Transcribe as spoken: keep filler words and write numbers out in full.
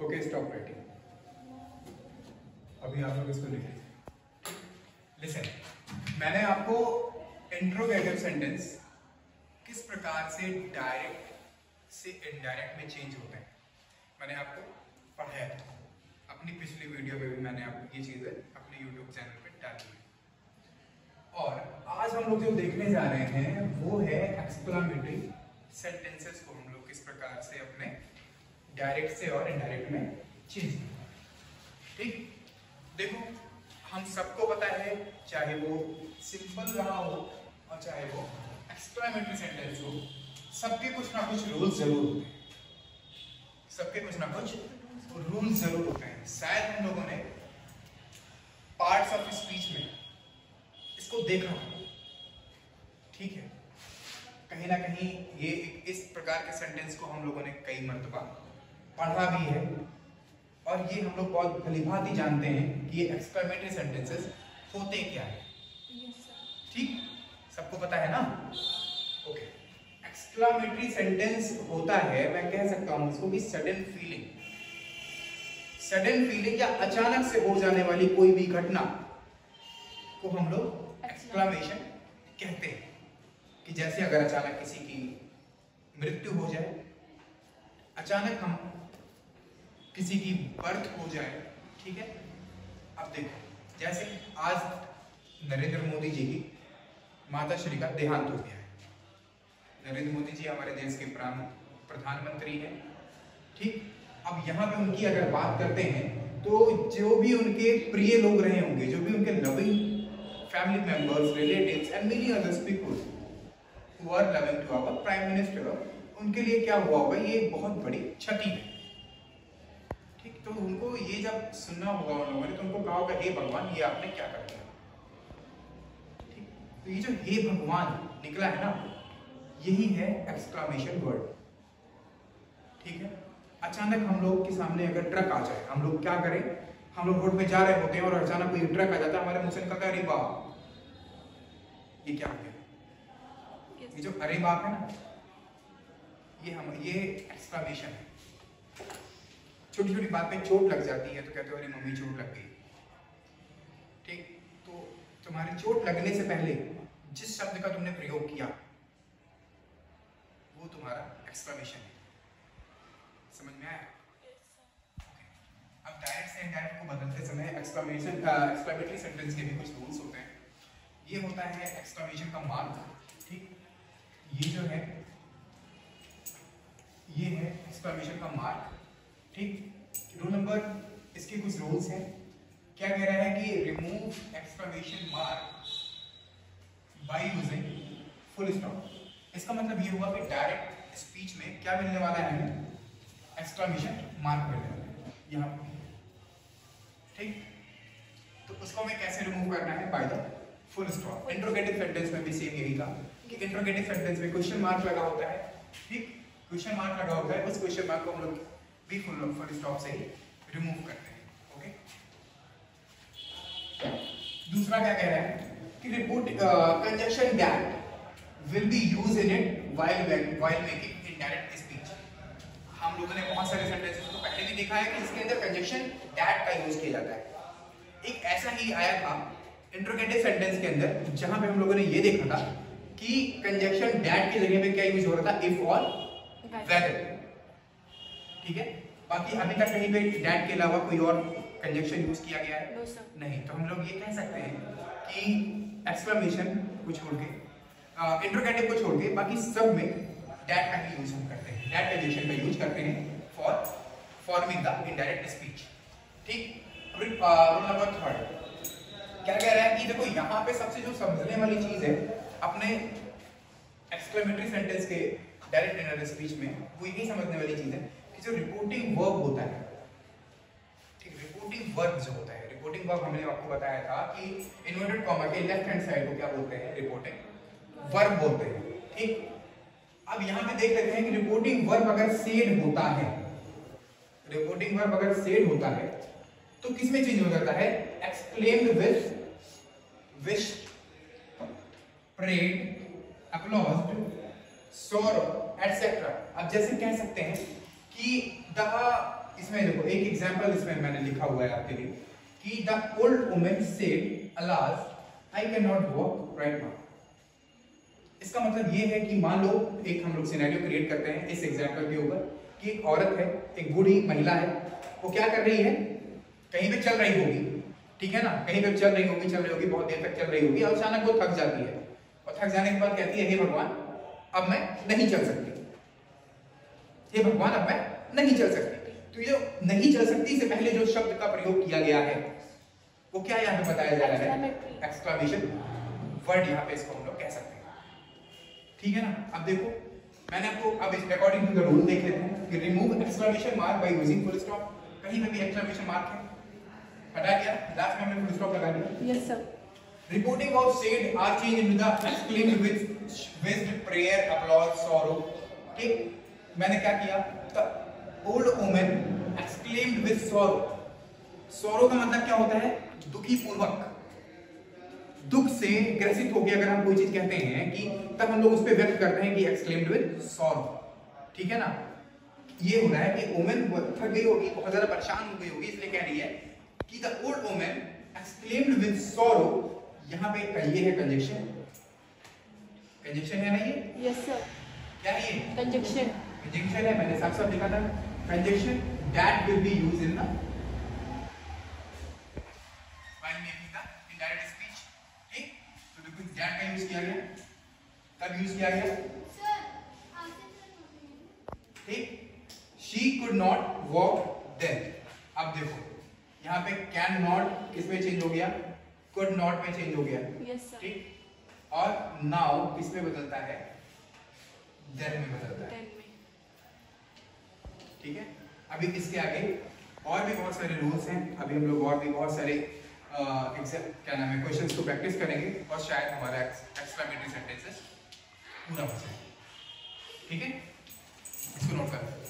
Okay stop writing. अभी आप लोग इसको लिख लीजिए। लिसन, मैंने आपको इंट्रोगेटिव सेंटेंस किस प्रकार से डायरेक्ट से इनडायरेक्ट में चेंज होते हैं मैंने आपको पढ़ाया था। अपनी पिछली वीडियो में भी मैंने आपको ये चीजें अपने यूट्यूब चैनल पे डाली है। और आज हम लोग जो देखने जा रहे हैं वो है एक्सक्लामेटरी सेंटेंसेस को हम लोग किस प्रकार से अपने डायरेक्ट से और इनडायरेक्ट में चेंज करते हैं। ठीक, देखो हम सबको पता है, चाहे वो सिंपल रहा हो और चाहे वो एक्सक्लामेटरी सेंटेंस हो, सबके कुछ ना कुछ रूल्स जरूर होते हैं। सबके कुछ ना कुछ रूल्स जरूर होते हैं। शायद हम लोगों ने पार्ट्स ऑफ स्पीच में इसको देखा हो, ठीक है। कहीं ना कहीं ये इस प्रकार के सेंटेंस को हम लोगों ने कई मर्तबा पढ़ा भी है और ये हम लोग बहुत भलीभांति जानते हैं कि ये एक्सक्लामेटरी सेंटेंसेस होते क्या है। ठीक, सबको पता है ना। ओके, एक्सक्लामेटरी सेंटेंस होता है, मैं कह सकता हूं इसको कि सडन फीलिंग, सडन फीलिंग या अचानक से हो जाने वाली कोई भी घटना को हम लोग एक्सक्लामेशन कहते हैं। कि जैसे अगर अचानक किसी की मृत्यु हो जाए, अचानक हम किसी की बर्थ हो जाए, ठीक है। अब देखो, जैसे आज नरेंद्र मोदी जी की माता श्री का देहांत हो गया है। नरेंद्र मोदी जी हमारे देश के प्रधानमंत्री हैं, ठीक। अब यहाँ पे उनकी अगर बात करते हैं तो जो भी उनके प्रिय लोग रहे होंगे, जो भी उनके loving family members, relatives and many others people who are loving to our prime minister, उनके लिए क्या हुआ होगा, ये बहुत बड़ी क्षति है। ठीक, तो उनको ये जब सुनना होगा उन लोगों ने, तो उनको कहा होगा हे भगवान, ये आपने क्या कर दिया। ठीक, तो ये जो हे भगवान निकला है ना, यही है एक्सक्लामेशन वर्ड। ठीक है, अचानक हम लोग के सामने अगर ट्रक आ जाए, हम लोग क्या करें, हम लोग रोड पे जा रहे होते हैं और अचानक कोई ट्रक आ जाता है, हमारे मुंह से निकलता है अरे बाप, ये क्या हो गया। ये जो अरे बाप है ना, ये हम ये एक्सक्लामेशन है। छोटी छोटी बात पे चोट लग जाती है तो कहते हो अरे मम्मी चोट लग गई। ठीक, तो तुम्हारी चोट लगने से पहले जिस शब्द का तुमने प्रयोग किया वो तुम्हारा एक्सक्लामेशन है। समझ में आया? okay. अब डायरेक्ट से इनडायरेक्ट को बदलते समय एक्सक्लामेशन एक्सक्लामेटरी सेंटेंस के भी कुछ रूल्स होते हैं। ये होता है एक्सक्लामेशन का मार्क। ठीक, ये जो है ये है एक्सक्लामेशन का मार्क। ठीक, रूल नंबर, इसके कुछ रूल्स हैं। क्या कह रहा है कि remove exclamation mark by using full stop. इसका मतलब ये हुआ कि डायरेक्ट स्पीच में क्या मिलने वाला है हमें, एक्सक्लामेशन मार्क मिलने वाला है यहाँ पे। ठीक, तो उसको हमें कैसे रिमूव करना है, by the full stop. Interrogative sentence में भी सेम यही था कि इंट्रोगेटिव सेंटेंस में क्वेश्चन मार्क लगा होता है। ठीक, क्वेश्चन मार्क लगा होता है, उस क्वेश्चन मार्क को हम लोग भी फुल फुल स्टॉप से ही रिमूव करते हैं। ओके, दूसरा क्या कह रहा है कि report conjunction that will be used in it while while making indirect speech. हम लोगों ने बहुत सारे सेंटेंसेस को पहले भी देखा है कि इसके अंदर कंजंक्शन दैट का यूज किया जाता है। एक ऐसा ही आया था इंट्रोगेटिव सेंटेंस के अंदर, जहां पे हम लोगों ने ये देखा था कि कंजंक्शन दैट की जगह पे क्या यूज हो रहा था, इफ और वेदर। ठीक है, बाकी अभी तक कहीं पे दैट के अलावा कोई और कंजंक्शन यूज किया गया है no, नहीं। तो हम लोग ये कह सकते हैं कि एक्सक्लामेशन को छोड़ के, इंट्रोगेटिव को छोड़ के, बाकी सब में दैट का ही यूज हम करते हैं, दैट कंजंक्शन का यूज करते हैं for forming the indirect speech. ठीक, रूल नंबर थर्ड क्या कह रहा है कि देखो यहाँ पे सबसे जो समझने वाली चीज है अपने एक्सक्लेमेटरी सेंटेंस के डायरेक्ट इनडायरेक्ट स्पीच में, वो यही समझने वाली चीज है कि जो रिपोर्टिंग वर्ब होता है, ठीक, रिपोर्टिंग वर्ब जो होता है, रिपोर्टिंग वर्ब हमने आपको बताया था कि इन्वर्टेड कॉमा के लेफ्ट हैंड साइड को क्या बोलते हैं, रिपोर्टिंग वर्ब बोलते हैं। ठीक, अब यहाँ पे देख लेते हैं कि रिपोर्टिंग वर्ब अगर सेड होता है, रिपोर्टिंग वर्ब अगर सेड होता है तो किस में चेंज हो जाता है, exclaimed with, wished, prayed, applauded, sorrow etcetera. अब जैसे कह सकते हैं कि द इसमें देखो एक एग्जांपल इसमें मैंने लिखा हुआ है आपके लिए कि the old woman said alas I can not walk right now. इसका मतलब ये है कि मान लो एक हम लोग सिनेरियो क्रिएट करते हैं इस एग्जांपल के ऊपर कि एक औरत है, एक बूढ़ी महिला है, वो क्या कर रही है, कहीं पे चल रही होगी, ठीक है ना, कहीं पे चल रही होगी चल रही होगी बहुत देर तक चल रही होगी और अचानक वो थक जाती है और थक जाने के बाद कहती है हे भगवान अब मैं नहीं चल सकती, हे भगवान अब मैं नहीं चल सकती। तो ये नहीं चल सकती से पहले जो शब्द का प्रयोग किया गया है वो क्या यहाँ पे बताया जा रहा है, एक्सक्लेमेशन वर्ड यहाँ पे इसको हम लोग कह सकते हैं, ठीक है ना। अब देखो मैंने आपको अब अकॉर्डिंग टू द रूल देख लेते हैं कि remove exclamation mark by using full stop. कहीं पे भी एक्सक्लेमेशन मार्क है हटा दिया, लास्ट में हमने फुल स्टॉप लगा दिया। Yes sir. Reporting of said are changed into the exclaimed with with prayer, applause, sorrow. ठीक, मैंने क्या किया, the old woman exclaimed with sorrow. sorrow का मतलब क्या होता है, दुखी पूर्वक, दुख से ग्रसित होकर अगर हम कोई चीज कहते हैं कि तब हम लोग उस पर व्यक्त करते हैं कि exclaimed with sorrow, ठीक है ना। ये हो रहा है कि woman थक गई होगी, बहुत ज्यादा परेशान हो गई होगी, इसलिए कह रही है कि the old woman exclaimed with sorrow। यहाँ पे ये है कंजक्शन, कंजक्शन है ना ये, यस सर। क्या है ये, कंजक्शन, कंजक्शन है, मैंने साफ साफ लिखा था conjunction that will be used in the while making the indirect speech. ठीक, तो देखो दैट का यूज किया गया, कब यूज किया गया सर, ठीक, she could not walk then. अब देखो यहाँ पे कैन नॉट किसमें चेंज हो गया, कुड नॉट में चेंज हो गया, yes, ठीक, और नाउ किस में बदलता है, देन में बदलता है, ठीक है। अभी इसके आगे और भी बहुत सारे रूल्स हैं, अभी हम लोग और भी बहुत सारे एग्जाम क्या नाम है क्वेश्चंस को प्रैक्टिस करेंगे और शायद हमारा एक्सक्लेमेटरी सेंटेंसेस पूरा हो जाए, ठीक है, इसको नोट करो।